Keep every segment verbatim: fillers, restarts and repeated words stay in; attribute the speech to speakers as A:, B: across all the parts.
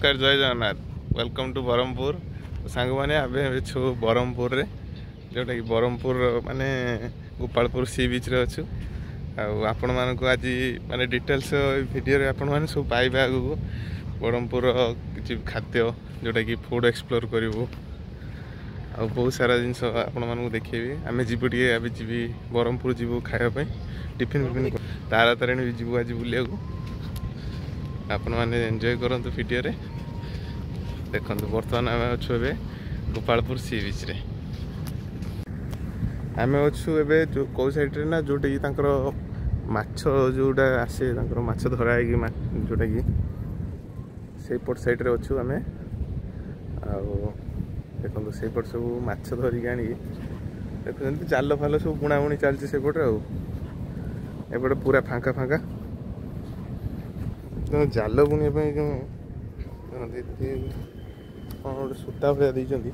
A: नमस्कार जय Jagannath welcome to Brahmapur सांग मैंने आवे छु ब्रह्मपुर रे जोटा कि ब्रह्मपुर माने गोपालपुर सी बीच रे अच्छु आपण मान को आज माने डिटेल्स वीडियो रे आपण माने सब पाइबे आगु ब्रह्मपुर किछि खाद्य जोटा कि फूड एक्सप्लोर करिवो आ बहुत सारा जिनस आपण मान को देखिबे आमे जीवो टिके आबे जीवी ब्रह्मपुर जीवो खाया पे टिफिन टिफिन तारा तारिणी भी जीवो आज बुलिया को आपण मैंने एंजॉय करंतु वीडियो रे देखंतु वर्तमान आमे अछु एबे गोपालपुर सी बीच रे आमे अछु एबे जो को साइड रे ना जोटा कि तांकर माछ जोटा आसे तांकर माछ धरा है कि जोटा कि से पट साइड रे अछु आमे आ देखंतु से पट सब माछ धरि गाणी देखंतु जाल फाल सब बुणा बुणी चलछि से पट आ एपटे पूरा फांका फांका तो जाल बुणी जो गोटे सूता भाया देते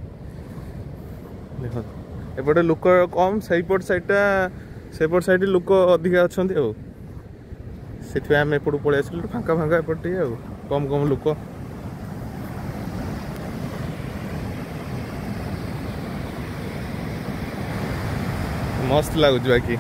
A: देख एपटे लोक कम सहीपट साइडटा सेपट साइड लोक अधिका अच्छा से आम एपट पलि आसल फांका फांका एपटे आ कम कम लोक मस्त लगुच बाकी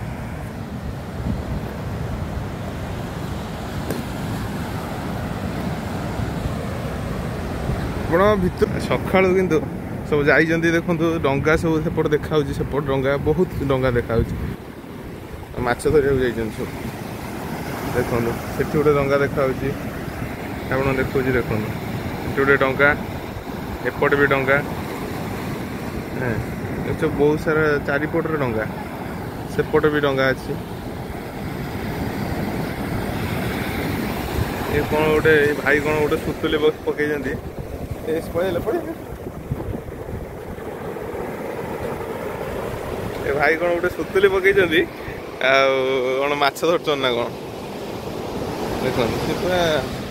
A: भर सका किंतु सब जाइए देखो डंगा सब सेपट देखा सेपट डंगा बहुत डंगा देखा माछ धरिया सब देखो से गोटे डंगा देखा आप देखो देखो गोटे डंगा एपट भी डंगा सब बहुत सारा चारिपटे डंगा सेपट भी डंगा अच्छी ये कौन गोटे भाई कौन गोटे सुतुली पकई पड़े पड़े ए भाई कौन गोटे सुतुली पकई कौन माछ धरछन ना कौन देखो पूरा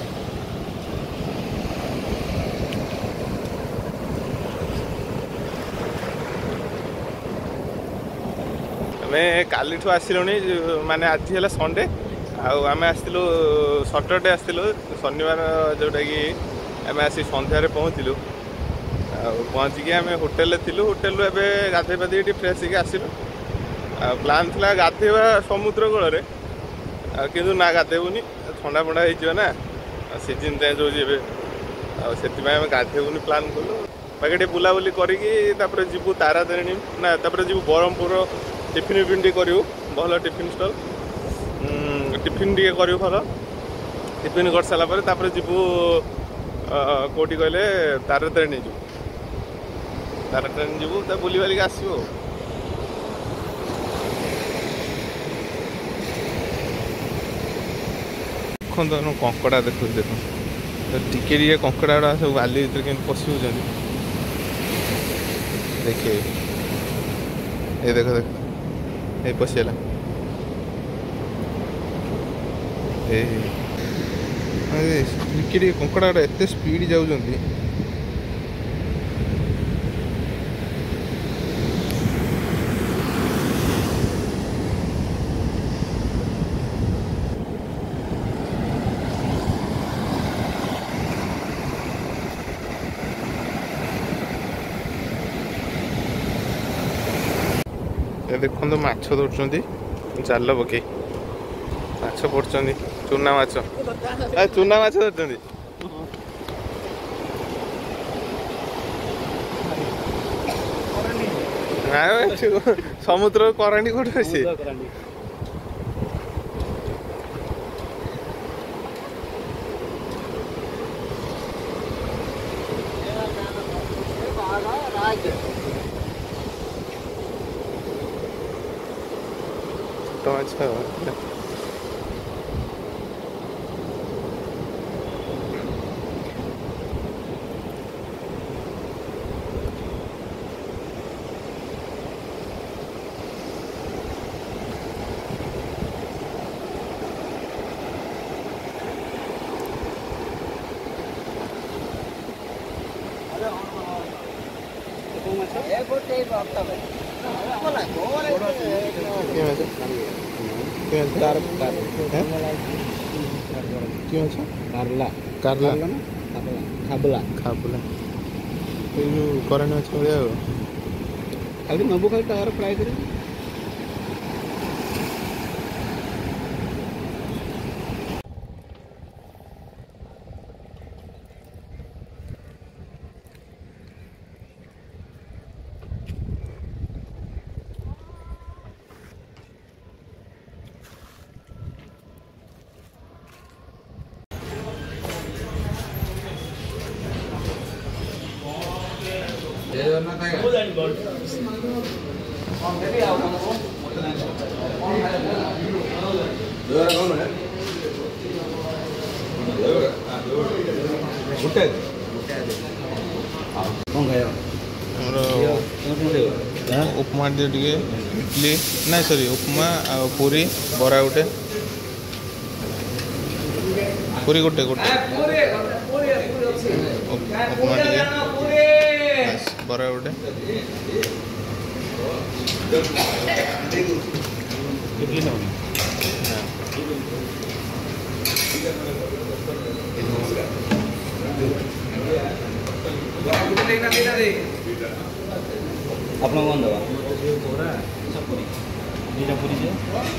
A: आमे काली ठू आसिलुनी माने आज है संडे आम आसलु सटरडे आसलु शनिवार जोटा कि आम आसी सन्धार पहुँचलु पहुँचिकी आम होटेल थिलु होटेल गाधे पाधे ये फ्रेश होगी आसलु प्लान था गाधेवा समुद्र कूल किंतु ना गाधेबुनी ठंडा फंडा होना सीजन चेंज होती आम गाधेबुनी प्लान कलु बाकी बुलाबुली करके जीवु तारा तारिणी ना जीवु ब्रह्मपुर टिफिन विफिन टी करूँ भल टिफिन स्टल टिफिन टी करूँ भल टिफिन कर सारापर जीवु कौटी कहले तारा तारिणी जीवु तारा तारिणी जीवु तो बुली बालिक आसो देखो कंकड़ा देखो देखो टिके टिके कंकड़ा गुड़ा सब बाली भर के पशु देखिए ये देखो देखो ये पशिगला टिके कंकड़ा गुड़ा एत स्पीड जाऊँ देखो माछ धरछन जाल पकई माछ पड़छन चूना माछ चूना माछ धरछन समुद्र कराणी कौटे से तो अच्छा क्यों अच्छा कारला कारला
B: ଖାବଲା
A: ଖାବୁଲା ଏଇ ଯେଉଁ କରେଣ୍ଟ ମାଛ ଭଳିଆ ଆଉ
B: ଖାଲି ନେବୁ ଖାଲି ତାର ଫ୍ରାଏ କରିବୁ।
A: उपमा दिए टे इडली ना सॉरी उपमा आ पूरी बरा गोटे पूरी गोटे गोटे उपमा टे बरा गोटे
B: इडली ना ଆପଣ କଣ ଦେବା ବରା ପୁରୀ ଦୁଇଟା ପୁରୀ ଯେ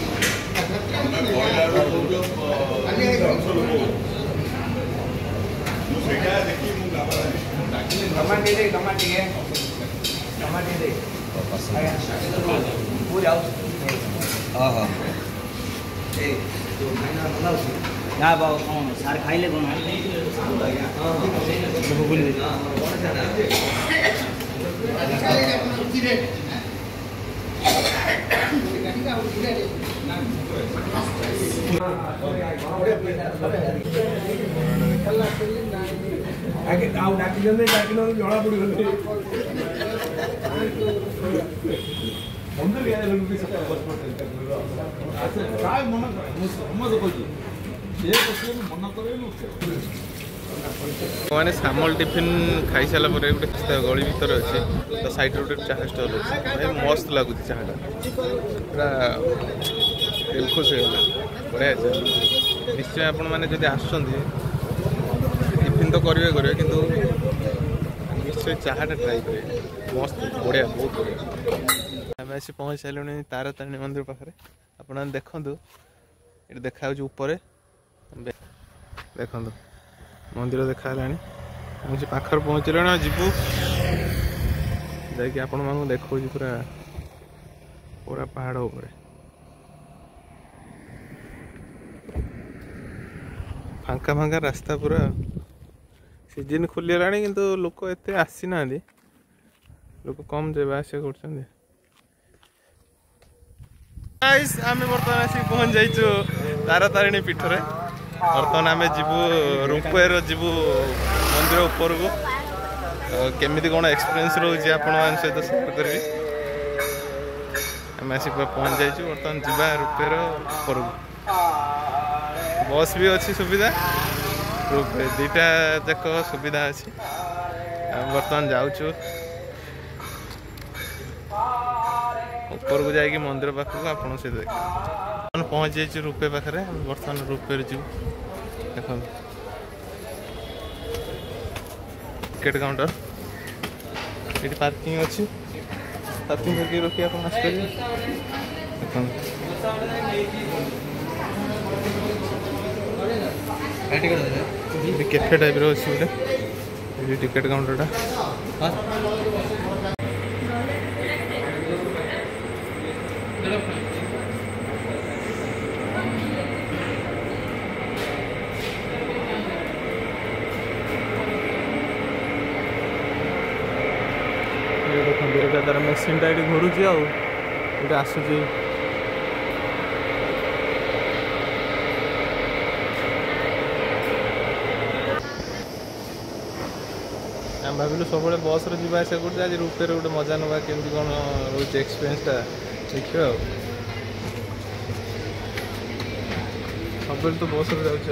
B: ଟମାଟୋ ଦେ ଟମାଟୋ ଟିକେ ଟମାଟୋ ଦେ ପୁରୀ ଆଉ ହଁ ହଁ ନା ବାବୁ କ'ଣ ସାର୍ ଖାଇଲେ କ'ଣ ଭୁଲି ଆଗେ ଆଉ ଡାକିଲେ ଡାକିଲେ ଜଣା ପଡ଼ିଗଲେ
A: मैंने सामल टिफिन खाई सारा पर गोटे गली भर अच्छे तो साइड गोटे चाह स्टल अच्छे मस्त लगुच चाहटा पूरा दिल खुश हो बढ़िया निश्चय आपण मैंने जब आसुँच टिफिन तो करेंगे करेंगे कि निश्चय चाहटा ट्राई करेंगे मस्त बढ़िया बहुत बढ़िया आम आसी पहुँच सारे तारा तारिणी मंदिर पाखे आप देखु ये देखा ऊपर देखु मंदिर देखा मुझे पाखर पहुँचल जीवु जाकि आपण मानू देखा पूरा पूरा पहाड़ उपर फांका फांका रास्ता पूरा सीजन खोलीगला किंतु लोक एते आसी ना लोक कम जावा आसिया कर आम बर्तमान आसिक पहुँच जाइचु तारा तारिणी पीठ रे बर्तमान आम जीवु रोपवेर जीवु मंदिर ऊपर को केमी कौन एक्सपीरियंस रोचे आपण सहित शेयर करी आम आसिक पहुँच जाइचु बर्तमान जीवा रोपवेर ऊपर को बस भी अच्छी सुविधा रोपवे दुईटा जाक सुविधा अच्छी बर्तमान जाऊँ ऊपर को जाकि मंदिर पाखक आपन से देख पहुँच जाइए रुपये पाखे बर्तमान रुपये जीव देख टिकेट काउंटर ये पार्किंग अच्छी पार्किंग करके रखी आप देख कैफे टाइप अच्छी गोटे टिकेट काउंटर देखते तार मेसीन ये घूरुची आटे आसूची आम भाविलु सब बस रहा कर आज रुपये गोटे मजा नवा केमती कौन रोचे एक्सपीरियंसटा देखिए सब तो बस जाऊँ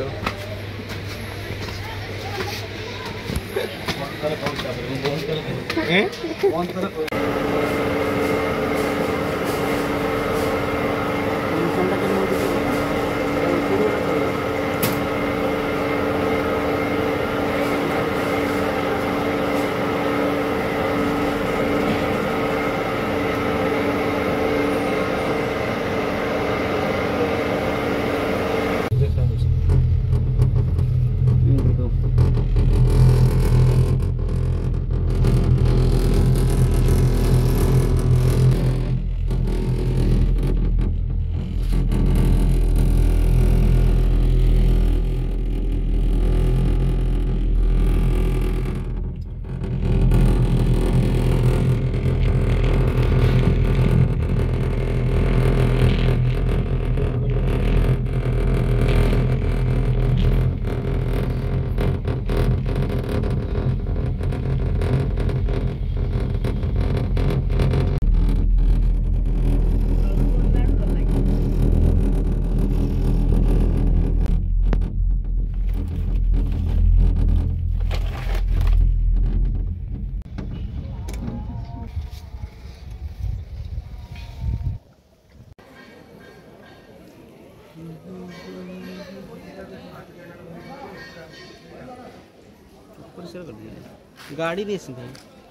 B: ପରିଷ୍କାର କରିଦେଇଛି ଗାଡ଼ିରେ ଆସିବେ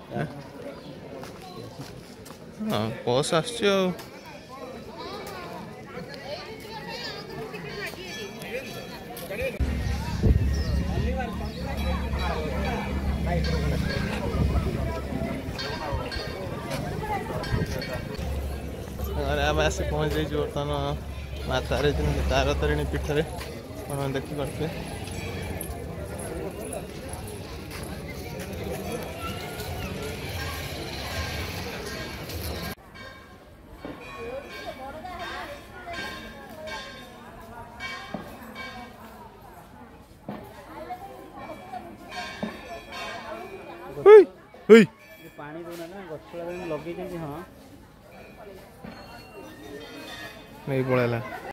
A: ହଁ ବସ୍ ଆସୁଛି ଆଉ ଆମେ ଆସି ପହଞ୍ଚି ଯାଇଛୁ ବର୍ତ୍ତମାନ ମା ତାରିଣୀ ତାରା ତାରିଣୀ ପୀଠରେ ଆପଣ ଦେଖିପାରୁଥିବେ।
B: ପାଣି ଦଉନା ନା ଗଛ ଲଗେଇଛନ୍ତି ହଁ
A: नहीं पड़ेगा